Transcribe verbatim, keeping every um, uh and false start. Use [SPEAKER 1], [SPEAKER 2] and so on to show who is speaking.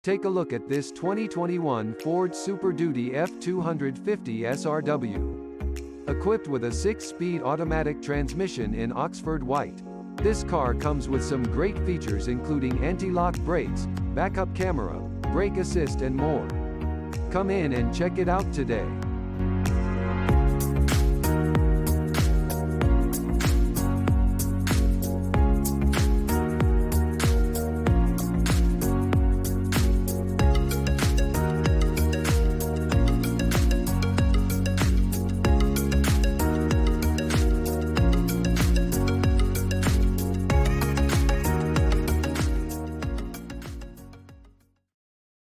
[SPEAKER 1] Take a look at this twenty twenty-one Ford Super Duty F two fifty S R W. Equipped with a six-speed automatic transmission in Oxford White. This car comes with some great features including anti-lock brakes, backup camera, brake assist and more. Come in and check it out today.